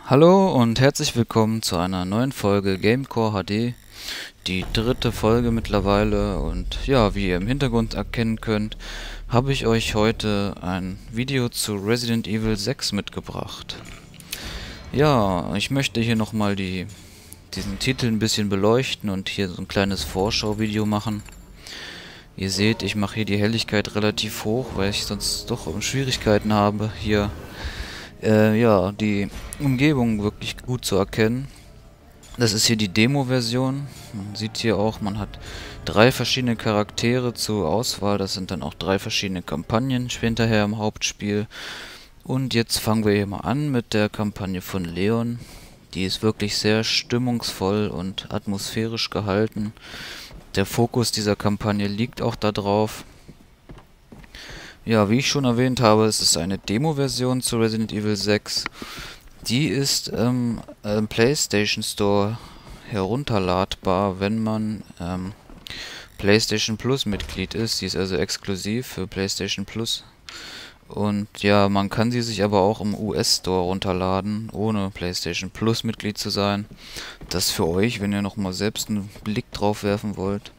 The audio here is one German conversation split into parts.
Hallo und herzlich willkommen zu einer neuen Folge Gamecore HD, die dritte Folge mittlerweile. Und ja, wie ihr im Hintergrund erkennen könnt, habe ich euch heute ein Video zu Resident Evil 6 mitgebracht. Ja, ich möchte hier nochmal diesen Titel ein bisschen beleuchten und hier so ein kleines Vorschauvideo machen. Ihr seht, ich mache hier die Helligkeit relativ hoch, weil ich sonst doch Schwierigkeiten habe, hier ja, die Umgebung wirklich gut zu erkennen. Das ist hier die Demo-Version. Man sieht hier auch, man hat 3 verschiedene Charaktere zur Auswahl. Das sind dann auch 3 verschiedene Kampagnen hinterher im Hauptspiel. Und jetzt fangen wir hier mal an mit der Kampagne von Leon. Die ist wirklich sehr stimmungsvoll und atmosphärisch gehalten. Der Fokus dieser Kampagne liegt auch darauf. Ja, wie ich schon erwähnt habe, es ist eine Demo-Version zu Resident Evil 6. Die ist im PlayStation Store herunterladbar, wenn man PlayStation Plus Mitglied ist. Die ist also exklusiv für PlayStation Plus. Und ja, man kann sie sich aber auch im US Store runterladen, ohne PlayStation Plus Mitglied zu sein. Das für euch, wenn ihr nochmal selbst einen Blick drauf werfen wollt.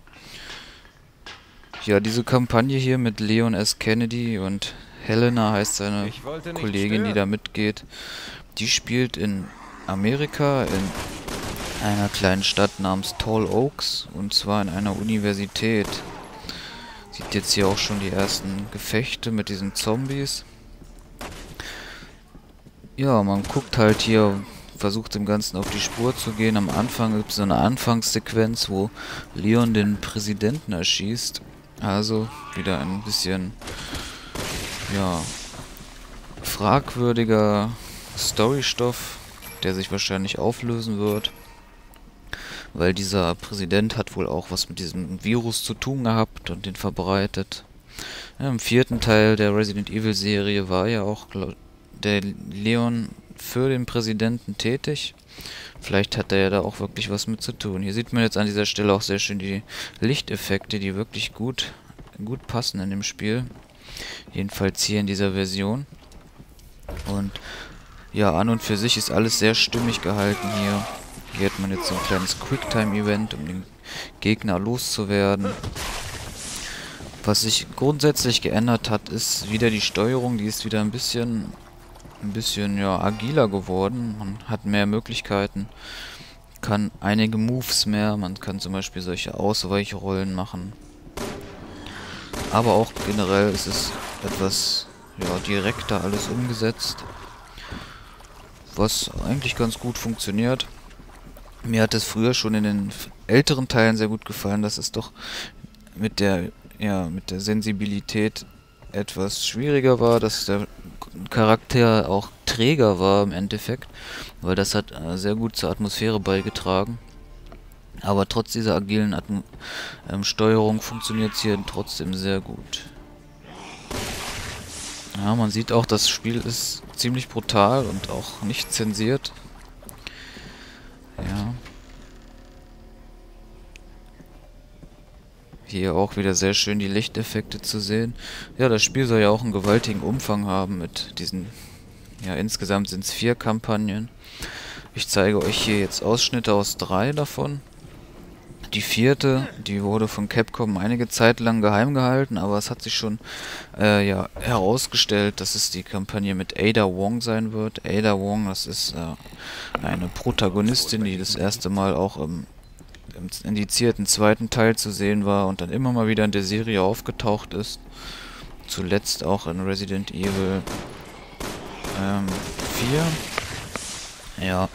Ja, diese Kampagne hier mit Leon S. Kennedy und Helena heißt seine Kollegin, die da mitgeht. Die spielt in Amerika, in einer kleinen Stadt namens Tall Oaks, und zwar in einer Universität. Sieht jetzt hier auch schon die ersten Gefechte mit diesen Zombies. Ja, man guckt halt hier, versucht dem Ganzen auf die Spur zu gehen. Am Anfang gibt es so eine Anfangssequenz, wo Leon den Präsidenten erschießt. Also wieder ein bisschen, ja, fragwürdiger Storystoff, der sich wahrscheinlich auflösen wird, weil dieser Präsident hat wohl auch was mit diesem Virus zu tun gehabt und den verbreitet. Ja, im 4. Teil der Resident Evil Serie war ja auch der Leon für den Präsidenten tätig. Vielleicht hat er ja da auch wirklich was mit zu tun. Hier sieht man jetzt an dieser Stelle auch sehr schön die Lichteffekte, die wirklich gut passen in dem Spiel. Jedenfalls hier in dieser Version. Und ja, an und für sich ist alles sehr stimmig gehalten hier. Hier hat man jetzt so ein kleines Quicktime-Event, um den Gegner loszuwerden. Was sich grundsätzlich geändert hat, ist wieder die Steuerung. Die ist wieder ein bisschen ja, agiler geworden. Man hat mehr Möglichkeiten, kann einige Moves mehr. Man kann zum Beispiel solche Ausweichrollen machen. Aber auch generell ist es etwas, ja, direkter alles umgesetzt, was eigentlich ganz gut funktioniert. Mir hat es früher schon in den älteren Teilen sehr gut gefallen, dass es doch mit der Sensibilität etwas schwieriger war, dass der Charakter auch träger war im Endeffekt, weil das hat sehr gut zur Atmosphäre beigetragen. Aber trotz dieser agilen Steuerung funktioniert es hier trotzdem sehr gut. Ja, man sieht auch, das Spiel ist ziemlich brutal und auch nicht zensiert. Ja. Hier auch wieder sehr schön die Lichteffekte zu sehen. Ja, das Spiel soll ja auch einen gewaltigen Umfang haben mit diesen, ja, insgesamt sind es 4 Kampagnen. Ich zeige euch hier jetzt Ausschnitte aus 3 davon. Die 4., die wurde von Capcom einige Zeit lang geheim gehalten, aber es hat sich schon ja, herausgestellt, dass es die Kampagne mit Ada Wong sein wird. Ada Wong, das ist eine Protagonistin, die das erste Mal auch im indizierten 2. Teil zu sehen war und dann immer mal wieder in der Serie aufgetaucht ist. Zuletzt auch in Resident Evil 4. Ja.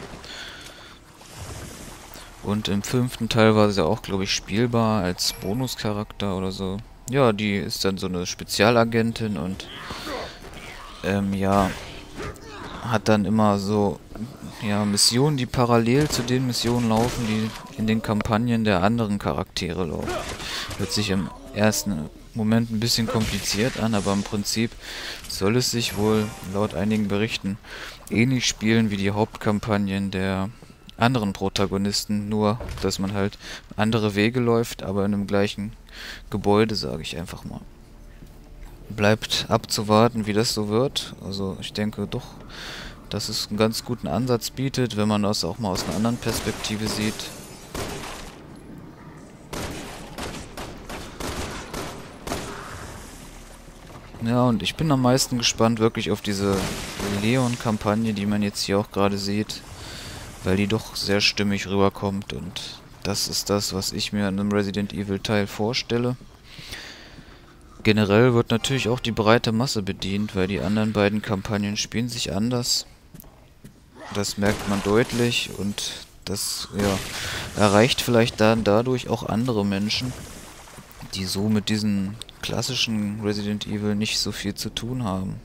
Und im 5. Teil war sie auch, glaube ich, spielbar als Bonuscharakter oder so. Ja, die ist dann so eine Spezialagentin und ja, hat dann immer so, ja, Missionen, die parallel zu den Missionen laufen, die in den Kampagnen der anderen Charaktere laufen. Hört sich im ersten Moment ein bisschen kompliziert an, aber im Prinzip soll es sich wohl laut einigen Berichten ähnlich spielen wie die Hauptkampagnen der anderen Protagonisten, nur dass man halt andere Wege läuft, aber in dem gleichen Gebäude, sage ich einfach mal. Bleibt abzuwarten, wie das so wird. Also ich denke doch, dass es einen ganz guten Ansatz bietet, wenn man das auch mal aus einer anderen Perspektive sieht. Ja, und ich bin am meisten gespannt wirklich auf diese Leon-Kampagne, die man jetzt hier auch gerade sieht, weil die doch sehr stimmig rüberkommt und das ist das, was ich mir an einem Resident Evil Teil vorstelle. Generell wird natürlich auch die breite Masse bedient, weil die anderen beiden Kampagnen spielen sich anders. Das merkt man deutlich und das erreicht vielleicht dann dadurch auch andere Menschen, die so mit diesen klassischen Resident Evil nicht so viel zu tun haben.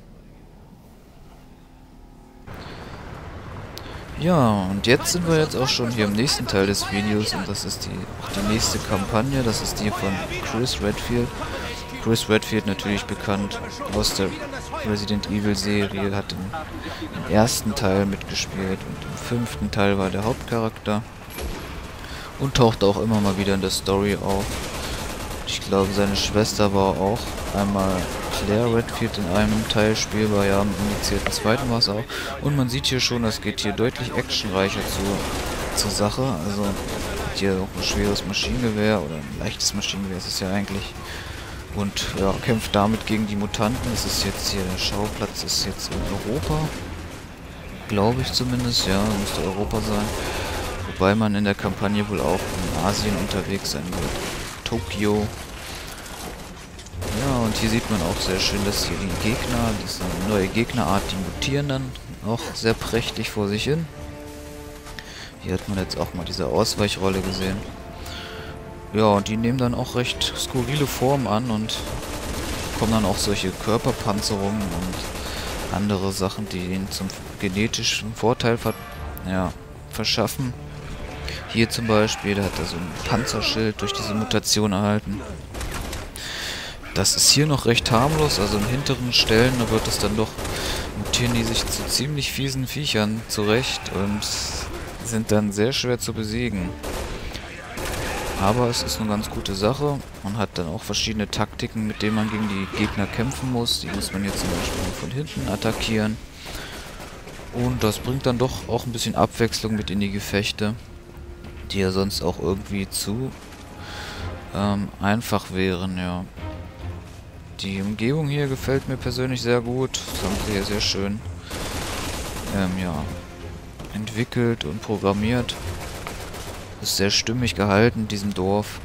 Ja, und jetzt sind wir jetzt auch schon hier im nächsten Teil des Videos und das ist die nächste Kampagne, das ist die von Chris Redfield. Chris Redfield natürlich bekannt aus der Resident Evil Serie, hat im ersten Teil mitgespielt und im 5. Teil war der Hauptcharakter und taucht auch immer mal wieder in der Story auf. Ich glaube, seine Schwester war auch einmal Claire Redfield in einem Teil spielbar, ja, im indizierten zweiten war es auch. Und man sieht hier schon, das geht hier deutlich actionreicher zur Sache. Also hat hier auch ein schweres Maschinengewehr oder ein leichtes Maschinengewehr ist es ja eigentlich. Und ja, kämpft damit gegen die Mutanten. Das ist jetzt hier, der Schauplatz ist jetzt in Europa. Glaube ich zumindest, ja, müsste Europa sein. Wobei man in der Kampagne wohl auch in Asien unterwegs sein wird. Tokio. Ja, und hier sieht man auch sehr schön, dass hier die Gegner, diese neue Gegnerart, die mutieren dann auch sehr prächtig vor sich hin. Hier hat man jetzt auch mal diese Ausweichrolle gesehen. Ja, und die nehmen dann auch recht skurrile Formen an und kommen dann auch solche Körperpanzerungen und andere Sachen, die ihnen zum genetischen Vorteil verschaffen. Hier zum Beispiel, da hat er so ein Panzerschild durch diese Mutation erhalten. Das ist hier noch recht harmlos, also in hinteren Stellen, da wird es dann doch, mutieren die sich zu ziemlich fiesen Viechern zurecht und sind dann sehr schwer zu besiegen. Aber es ist eine ganz gute Sache. Man hat dann auch verschiedene Taktiken, mit denen man gegen die Gegner kämpfen muss. Die muss man jetzt zum Beispiel von hinten attackieren. Und das bringt dann doch auch ein bisschen Abwechslung mit in die Gefechte, die ja sonst auch irgendwie zu einfach wären, ja. Die Umgebung hier gefällt mir persönlich sehr gut. Das haben sie hier sehr schön entwickelt und programmiert. Ist sehr stimmig gehalten in diesem Dorf.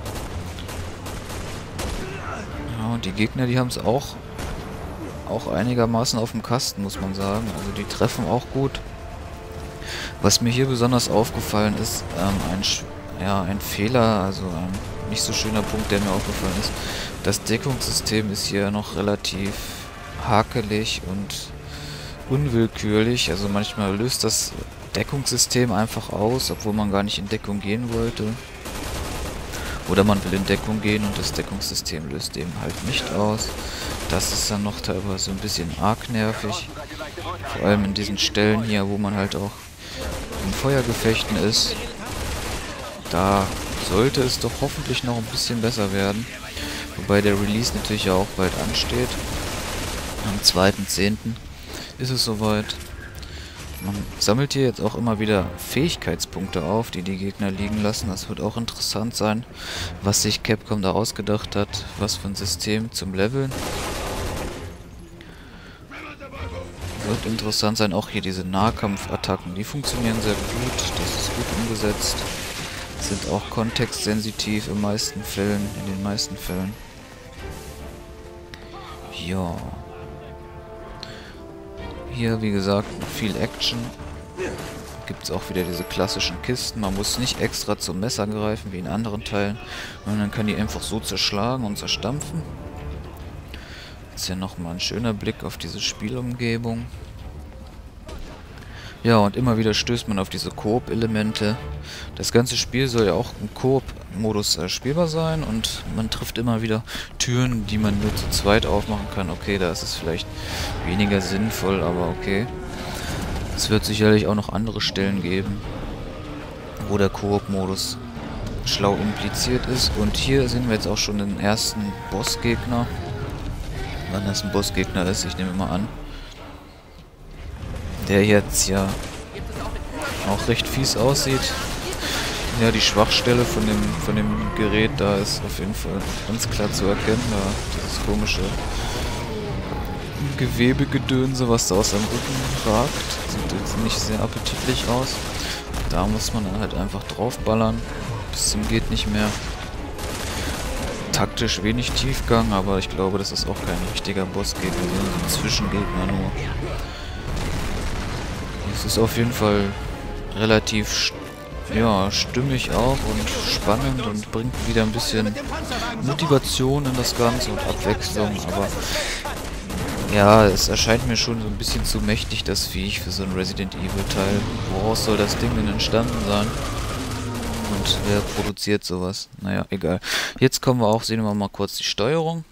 Ja, und die Gegner, die haben es auch einigermaßen auf dem Kasten, muss man sagen. Also die treffen auch gut. Was mir hier besonders aufgefallen ist, ein Fehler, also ein nicht so schöner Punkt, der mir aufgefallen ist. Das Deckungssystem ist hier noch relativ hakelig und unwillkürlich. Also manchmal löst das Deckungssystem einfach aus, obwohl man gar nicht in Deckung gehen wollte. Oder man will in Deckung gehen und das Deckungssystem löst eben halt nicht aus. Das ist dann noch teilweise ein bisschen arg nervig. Vor allem in diesen Stellen hier, wo man halt auch in Feuergefechten ist. Da sollte es doch hoffentlich noch ein bisschen besser werden. Wobei der Release natürlich ja auch bald ansteht. Am 2.10. ist es soweit. Man sammelt hier jetzt auch immer wieder Fähigkeitspunkte auf, die die Gegner liegen lassen. Das wird auch interessant sein, was sich Capcom da ausgedacht hat. Was für ein System zum Leveln. Wird interessant sein. Auch hier diese Nahkampfattacken, die funktionieren sehr gut. Das ist gut umgesetzt. Sind auch kontextsensitiv in den meisten Fällen. Ja. Hier, wie gesagt, viel Action. Gibt es auch wieder diese klassischen Kisten. Man muss nicht extra zum Messer greifen, wie in anderen Teilen. Und dann kann die einfach so zerschlagen und zerstampfen. Jetzt hier nochmal ein schöner Blick auf diese Spielumgebung. Ja, und immer wieder stößt man auf diese Koop-Elemente. Das ganze Spiel soll ja auch im Koop-Modus spielbar sein und man trifft immer wieder Türen, die man nur zu zweit aufmachen kann. Okay, da ist es vielleicht weniger sinnvoll, aber okay. Es wird sicherlich auch noch andere Stellen geben, wo der Koop-Modus schlau impliziert ist. Und hier sehen wir jetzt auch schon den ersten Bossgegner. Wann das ein Bossgegner ist, ich nehme mal an. der jetzt ja auch recht fies aussieht. Ja, die Schwachstelle von dem Gerät da ist auf jeden Fall ganz klar zu erkennen. Da dieses komische Gewebegedönse, was da aus seinem Rücken ragt. Sieht jetzt nicht sehr appetitlich aus. Da muss man dann halt einfach draufballern. Bis zum geht nicht mehr. Taktisch wenig Tiefgang, aber ich glaube, das ist auch kein richtiger Bossgegner, sondern ein Zwischengegner nur. Es ist auf jeden Fall relativ stimmig auch und spannend und bringt wieder ein bisschen Motivation in das Ganze und Abwechslung, aber ja, es erscheint mir schon so ein bisschen zu mächtig, das Viech für so ein Resident Evil Teil. Woraus soll das Ding denn entstanden sein? Und wer produziert sowas? Naja, egal. Jetzt kommen wir auch, sehen wir mal kurz die Steuerung.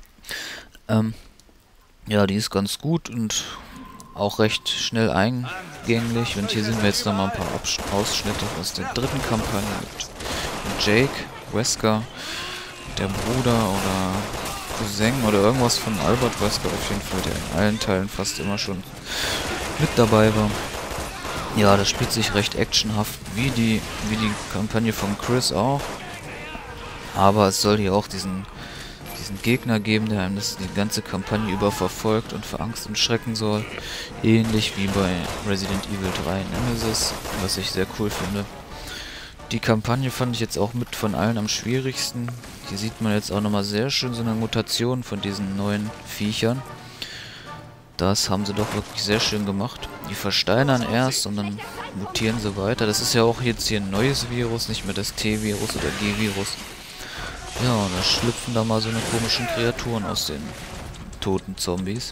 Ja, die ist ganz gut und auch recht schnell eingänglich. Und hier sehen wir jetzt nochmal ein paar Ausschnitte aus der dritten Kampagne mit Jake, Wesker, der Bruder oder Cousin oder irgendwas von Albert Wesker auf jeden Fall, der in allen Teilen fast immer schon mit dabei war. Ja, das spielt sich recht actionhaft, wie die Kampagne von Chris auch. Aber es soll hier auch diesen Gegner geben, der einem das die ganze Kampagne über verfolgt und für Angst und Schrecken soll. Ähnlich wie bei Resident Evil 3 Nemesis, was ich sehr cool finde. Die Kampagne fand ich jetzt auch mit von allen am schwierigsten. Hier sieht man jetzt auch nochmal sehr schön so eine Mutation von diesen neuen Viechern. Das haben sie doch wirklich sehr schön gemacht. Die versteinern erst und dann mutieren sie weiter. Das ist ja auch jetzt hier ein neues Virus, nicht mehr das T-Virus oder G-Virus. Ja, und da schlüpfen da mal so eine komischen Kreaturen aus den toten Zombies.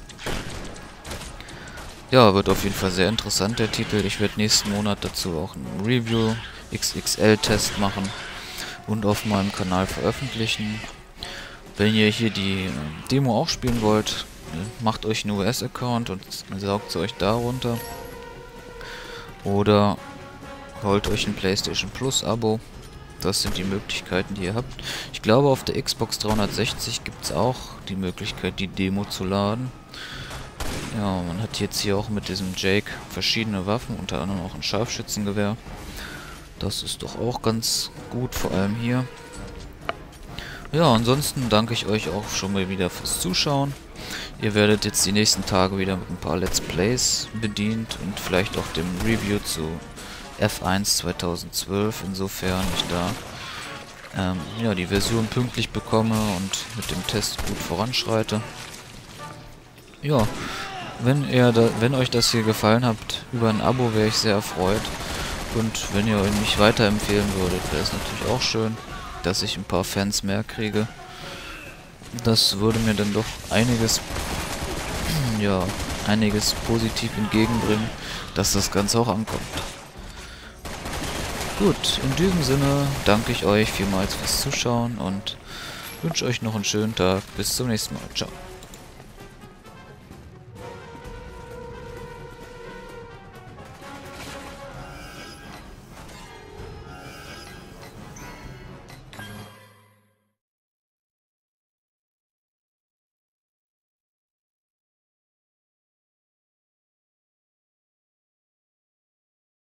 Ja, wird auf jeden Fall sehr interessant, der Titel. Ich werde nächsten Monat dazu auch einen Review XXL-Test machen und auf meinem Kanal veröffentlichen. Wenn ihr hier die Demo auch spielen wollt, macht euch einen US-Account und saugt sie euch da runter. Oder holt euch ein PlayStation Plus Abo. Das sind die Möglichkeiten, die ihr habt. Ich glaube, auf der Xbox 360 gibt es auch die Möglichkeit, die Demo zu laden. Ja, man hat jetzt hier auch mit diesem Jake verschiedene Waffen, unter anderem auch ein Scharfschützengewehr. Das ist doch auch ganz gut, vor allem hier. Ja, ansonsten danke ich euch auch schon mal wieder fürs Zuschauen. Ihr werdet jetzt die nächsten Tage wieder mit ein paar Let's Plays bedient und vielleicht auch dem Review zu F1 2012, insofern ich da ja, die Version pünktlich bekomme und mit dem Test gut voranschreite. Ja, wenn euch das hier gefallen hat, über ein Abo wäre ich sehr erfreut. Und wenn ihr mich weiterempfehlen würdet, wäre es natürlich auch schön, dass ich ein paar Fans mehr kriege. Das würde mir dann doch einiges positiv entgegenbringen, dass das Ganze auch ankommt. Gut, in diesem Sinne danke ich euch vielmals fürs Zuschauen und wünsche euch noch einen schönen Tag. Bis zum nächsten Mal. Ciao.